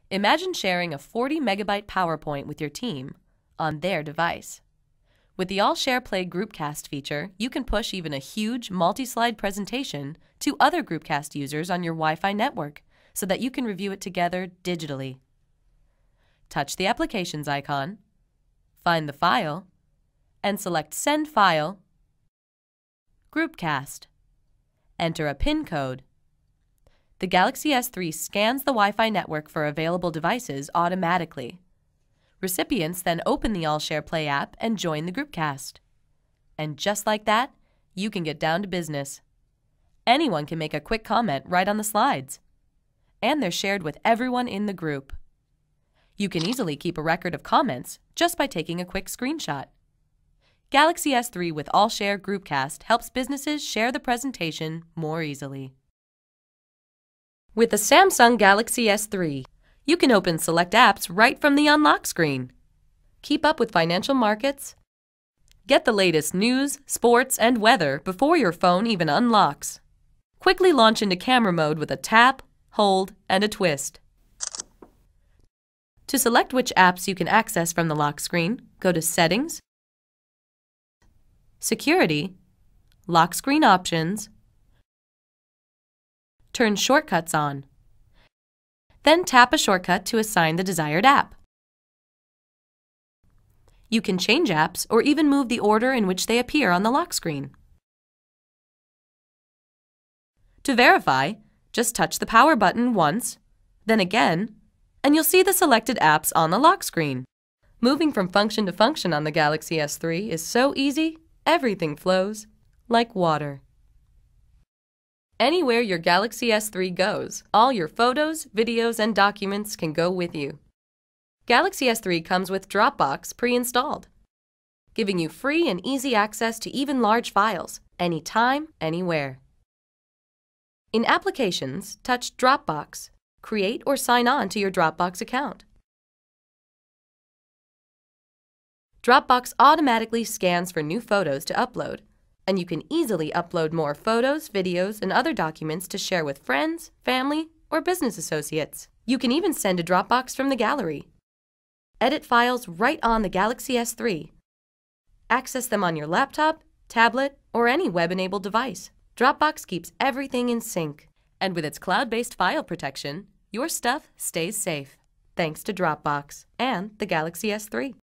Imagine sharing a 40-megabyte PowerPoint with your team on their device. With the All Share Play Groupcast feature, you can push even a huge multi-slide presentation to other Groupcast users on your Wi-Fi network so that you can review it together digitally. Touch the Applications icon, find the file, and select Send File, Groupcast. Enter a PIN code. The Galaxy S3 scans the Wi-Fi network for available devices automatically. Recipients then open the All Share Play app and join the Groupcast. And just like that, you can get down to business. Anyone can make a quick comment right on the slides. And they're shared with everyone in the group. You can easily keep a record of comments just by taking a quick screenshot. Galaxy S3 with All Share Groupcast helps businesses share the presentation more easily. With the Samsung Galaxy S3, you can open select apps right from the unlock screen. Keep up with financial markets. Get the latest news, sports, and weather before your phone even unlocks. Quickly launch into camera mode with a tap, hold, and a twist. To select which apps you can access from the lock screen, go to Settings, Security, Lock Screen Options, turn Shortcuts on. Then tap a shortcut to assign the desired app. You can change apps or even move the order in which they appear on the lock screen. To verify, just touch the power button once, then again, and you'll see the selected apps on the lock screen. Moving from function to function on the Galaxy S3 is so easy, everything flows like water. Anywhere your Galaxy S3 goes, all your photos, videos, and documents can go with you. Galaxy S3 comes with Dropbox pre-installed, giving you free and easy access to even large files, anytime, anywhere. In Applications, touch Dropbox. Create or sign on to your Dropbox account. Dropbox automatically scans for new photos to upload, and you can easily upload more photos, videos, and other documents to share with friends, family, or business associates. You can even send a Dropbox from the gallery. Edit files right on the Galaxy S3. Access them on your laptop, tablet, or any web-enabled device. Dropbox keeps everything in sync. And with its cloud-based file protection, your stuff stays safe. Thanks to Dropbox and the Galaxy S3.